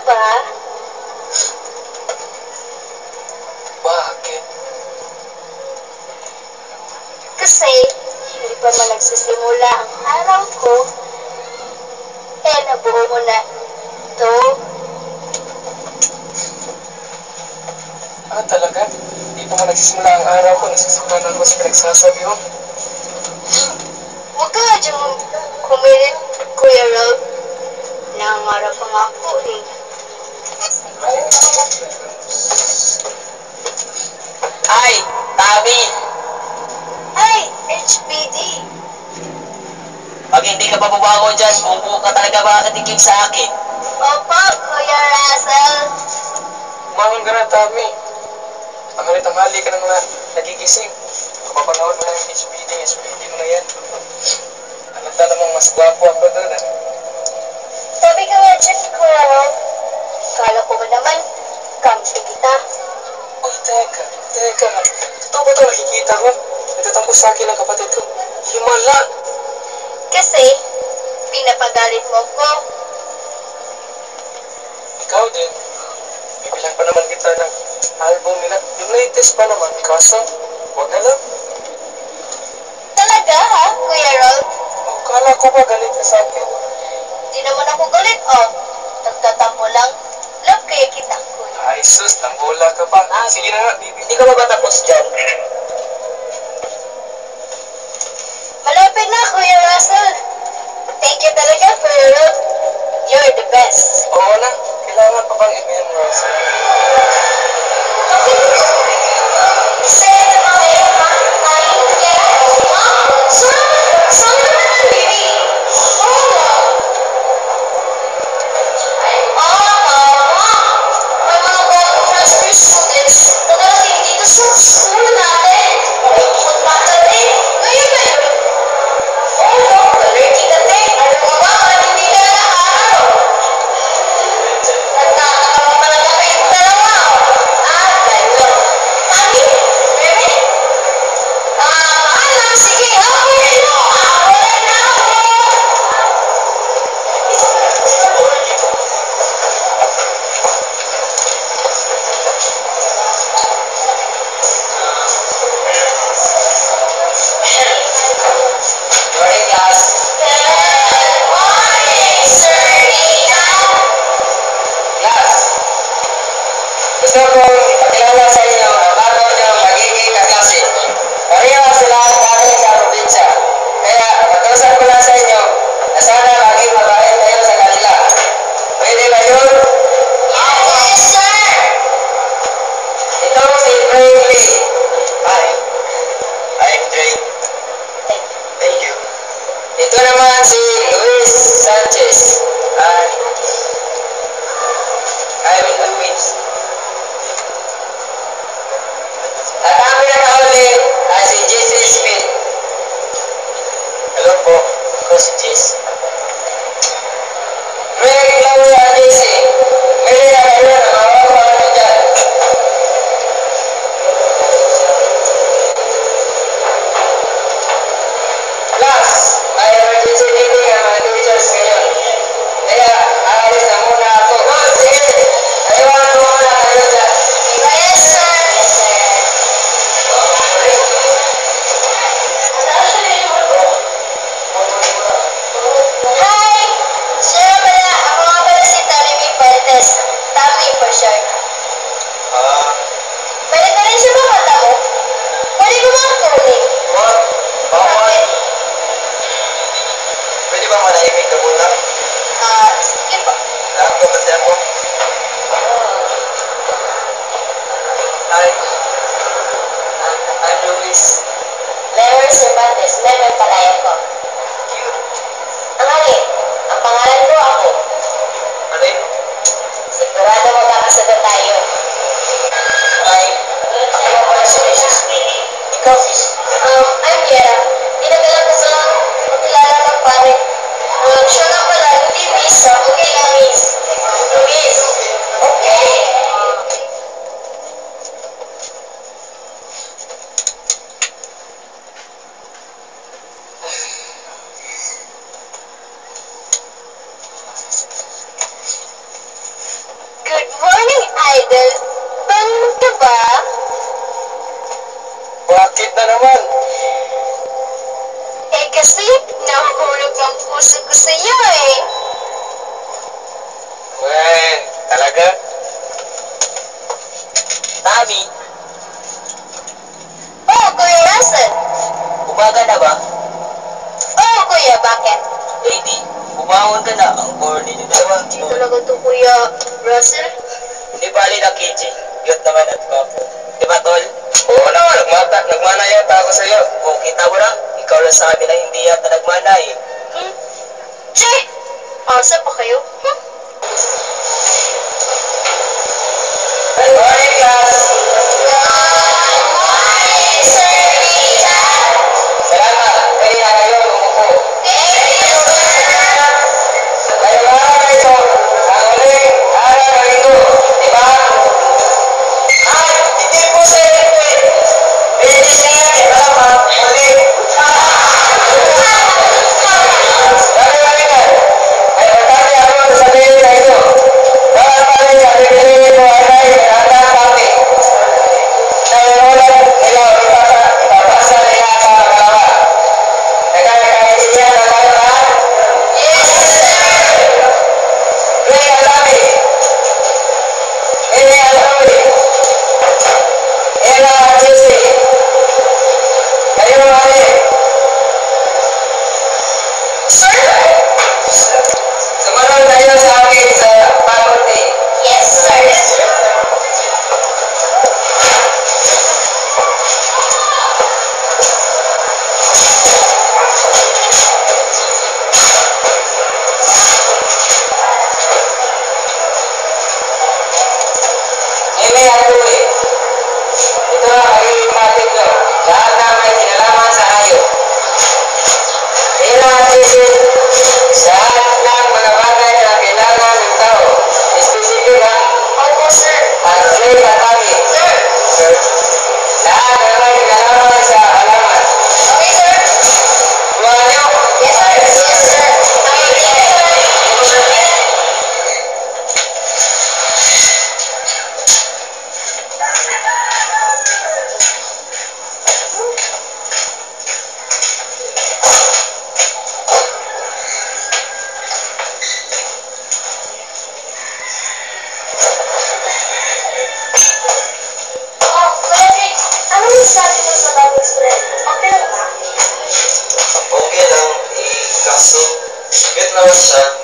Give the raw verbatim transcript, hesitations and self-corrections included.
ba? Bakit? Kasi, hindi pa man nagsisimula ang araw ko, eh nabuo mo na ito. Ah, talaga? Hindi pa nga nagsisimula ang araw ko, nagsisimula na ako sa pinagsasabi mo. Huwag ka nga diyang kumilit, Kuya Rob. Nangangarap pa nga ako eh. Ay, Tabi! Ay, H B D. Pag hindi ka bababangon dyan, bubuo ka talaga makakatikim sa akin. Opo, Kuya Russell. Umangon ka na, Tami. Ang halit-tanghali ka nang na, nagigising. Kapapanood mo na yung H B D, H B D mo na yan. Halata namang mas gwapo ako doon, eh. Sabi ka nga dyan, Kuya Rob. Kala ko ba naman, kampi kita. Oh, teka, teka. Totoo ba ito nakikita ko? Nagtatampo sa akin ang kapatid ko. Himala! Kasi, pinapagalit mo ko. Ikaw din. Bibilang pa naman kita ng album nila. Yung latest pa naman, kaso, huwag na lang. Talaga ha, Kuya Rob? Oh, kala ko ba galit ka sa akin? Di naman ako galit, oh. Nagtatampo lang. Love kaya kita, Kuya. Ay, sus, nang bola ka pa. Sige na nga, bibili. Hindi ka ba ba tapos dyan? Malapit na, Kuya Russell. Thank you talaga, Kuya Rob. You're the best. Oo na, kailangan pa bang i-memorize? Morning, class. Class, gusto kong ipakilala sa inyo ang bago niyong magiging kaklase. Pareho sila galing sa probinsya. Kaya, pag-usap ko lang sa inyo na sana maging mabait kayo sa kanila. Pwede ba yun? Yes, sir! Ito si Bradley. Hi. I'm Drake. Thank you. Ito naman si Luis Sanchez. Hi. I'm Luis. At ang pinakahuli ay si Jesse Smith. Hello po. Ako si Jesse. Greg, Claudia, at Jesse. Mili na kayo na mawawa nyo dyan. Class, may emergency meeting ang mga teachers ngayon. Kaya, aalis na muna ako. Oh, sige. Naiwanan mo muna kayo dyan. Yes, sir! Yes, sir. Hi! Sir, pala, ako nga pala si Tami Fuentes. Tami for short. Ah, Balik na rin siya ba mata mo? Pwede ko mga kunin. what? Bawal. Bakit? Pwede ba manahimik ka muna? Ah, sige po. Lahat ko kasi ako. Hi. I'm Luis. Leonard Cervantes, Leonard Palaya ko. Cute. Ang alin, ang pangalan ko ako. Ano yun? Sigurado magkakasada tayo. Hi. Ako pala si Missus Ikaw, sis. Um, I'm Yera. Dinagalan ko sa magkilala ng pare. Um, siya nga pala, hindi miss. Okay lang, miss. Miss. Okay. Bakit na naman? Eh kasi, nahulog ang puso ko sa iyo eh. Wen, talaga? Tami, Oo, Kuya Russell. umaga na ba? Oo, Kuya, bakit? Eh di, bumangon ka na. Ang bore ninyo dalawa. Hindi talaga to, Kuya Russell. Di bali na kitchen. Yun naman at kapo. Di ba, tol? Oo naman, nagmata, nagmana yata ako sa'yo. Kung kita mo na, ikaw lang sabi na hindi yata nagmana eh. Hmm? Che! Asa pa kayo? Hmm? Good morning, class! Salamat. Pwede na kayo umupo. Ngayong araw na ito, ang huling araw ng linggo, di ba? At hindi po sa ito eh. Pwede siya eh, salamat. Huli. Sabi ba ito? Ay, matati ako sa sabihin na ito. Bawat pala sa bibili mo ay hanggang pati. Dahil ulan nila ipasa, ipapasa nila sa kalawa. Nagkakaintindihan na tayo lahat? Tuwing ang sabi, ini ang sabi, ina ang sisi, kayo mali. Sumunod tayo sa akin sa faculty. Yes, sir. Ini ang tuli. Ito ang magiging matik nyo. Lahat na may kinalaman sa hayop. Ina ang sisi, sa lahat ng mga bagay na kailangan ng tao. Specific ha? Opo, sir. At slave at tagi. Sir. Lahat na may kinalaman sa halaman. Okay, sir. Buwan nyo. Yes, sir. Yes, sir. Oh, Kuya Rick, ano yung sabi mo sa bagong spread? Okay lang ba? Okay lang, eh, kaso, cute naman siya.